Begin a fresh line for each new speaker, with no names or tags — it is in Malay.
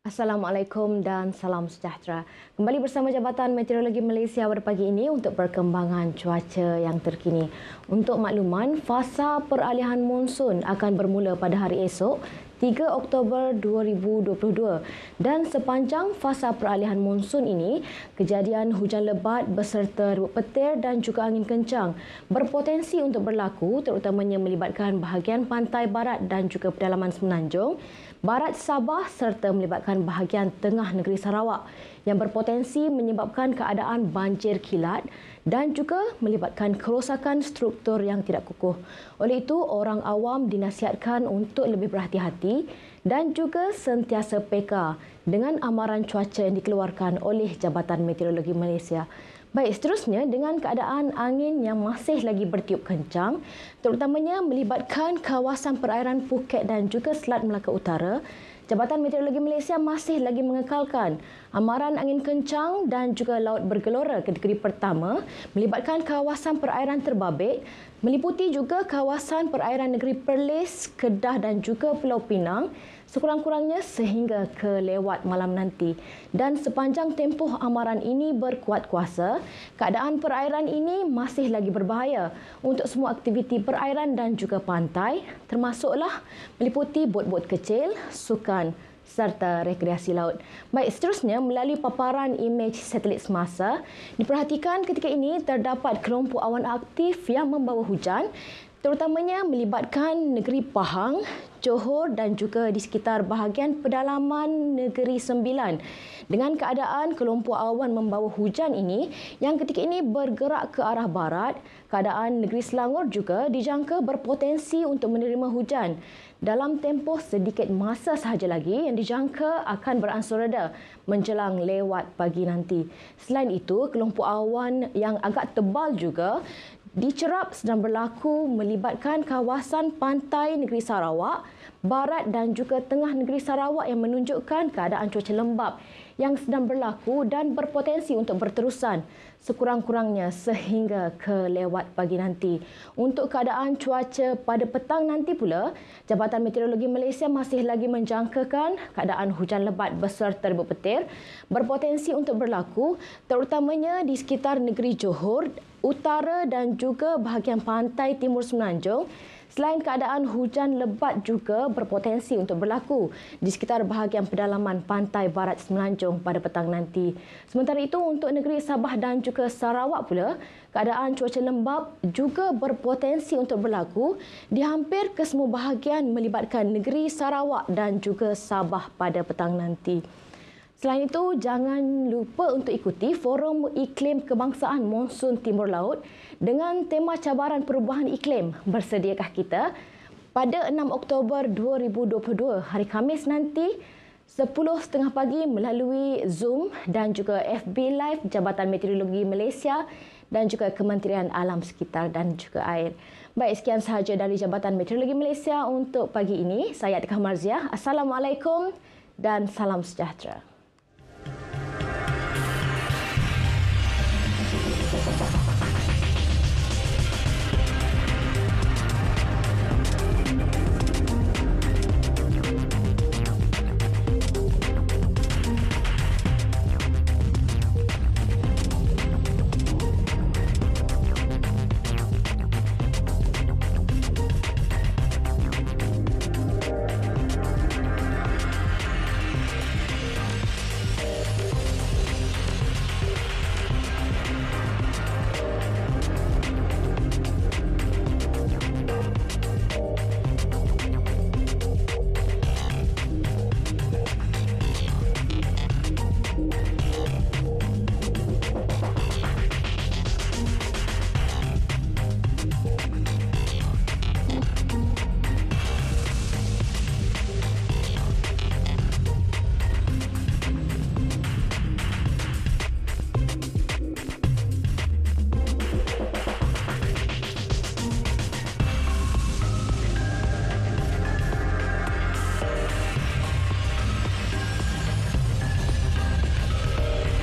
Assalamualaikum dan salam sejahtera. Kembali bersama Jabatan Meteorologi Malaysia pada pagi ini untuk perkembangan cuaca yang terkini. Untuk makluman, fasa peralihan monsun akan bermula pada hari esok 3 Oktober 2022 dan sepanjang fasa peralihan monsun ini, kejadian hujan lebat beserta rebut petir dan juga angin kencang berpotensi untuk berlaku, terutamanya melibatkan bahagian pantai barat dan juga pedalaman Semenanjung, barat Sabah serta melibatkan bahagian tengah negeri Sarawak yang berpotensi menyebabkan keadaan banjir kilat dan juga melibatkan kerosakan struktur yang tidak kukuh. Oleh itu, orang awam dinasihatkan untuk lebih berhati-hati dan juga sentiasa peka dengan amaran cuaca yang dikeluarkan oleh Jabatan Meteorologi Malaysia. Baik, seterusnya dengan keadaan angin yang masih lagi bertiup kencang, terutamanya melibatkan kawasan perairan Phuket dan juga Selat Melaka Utara, Jabatan Meteorologi Malaysia masih lagi mengekalkan amaran angin kencang dan juga laut bergelora kategori pertama melibatkan kawasan perairan terbabit, meliputi juga kawasan perairan negeri Perlis, Kedah dan juga Pulau Pinang sekurang-kurangnya sehingga ke lewat malam nanti. Dan sepanjang tempoh amaran ini berkuat kuasa, keadaan perairan ini masih lagi berbahaya untuk semua aktiviti perairan dan juga pantai, termasuklah meliputi bot-bot kecil, sukan serta rekreasi laut. Baik, seterusnya melalui paparan imej satelit semasa, diperhatikan ketika ini terdapat kelompok awan aktif yang membawa hujan, terutamanya melibatkan negeri Pahang, Johor dan juga di sekitar bahagian pedalaman negeri Sembilan. Dengan keadaan kelompok awan membawa hujan ini yang ketika ini bergerak ke arah barat, keadaan negeri Selangor juga dijangka berpotensi untuk menerima hujan dalam tempoh sedikit masa sahaja lagi yang dijangka akan beransur reda menjelang lewat pagi nanti. Selain itu, kelompok awan yang agak tebal juga dicerap sedang berlaku melibatkan kawasan pantai negeri Sarawak, barat dan juga tengah negeri Sarawak yang menunjukkan keadaan cuaca lembap yang sedang berlaku dan berpotensi untuk berterusan sekurang-kurangnya sehingga ke lewat pagi nanti. Untuk keadaan cuaca pada petang nanti pula, Jabatan Meteorologi Malaysia masih lagi menjangkakan keadaan hujan lebat beserta rebut petir berpotensi untuk berlaku, terutamanya di sekitar negeri Johor, utara dan juga bahagian pantai timur Semenanjung. Selain keadaan hujan lebat juga berpotensi untuk berlaku di sekitar bahagian pedalaman pantai barat Semenanjung pada petang nanti. Sementara itu, untuk negeri Sabah dan juga Sarawak pula, keadaan cuaca lembap juga berpotensi untuk berlaku di hampir kesemua bahagian melibatkan negeri Sarawak dan juga Sabah pada petang nanti. Selain itu, jangan lupa untuk ikuti Forum Iklim Kebangsaan Monsun Timur Laut dengan tema cabaran perubahan iklim. Bersediakah kita? Pada 6 Oktober 2022, hari Khamis nanti, 10.30 pagi melalui Zoom dan juga FB Live Jabatan Meteorologi Malaysia dan juga Kementerian Alam Sekitar dan juga Air. Baik, sekian sahaja dari Jabatan Meteorologi Malaysia untuk pagi ini. Saya Atikah Marziah. Assalamualaikum dan salam sejahtera.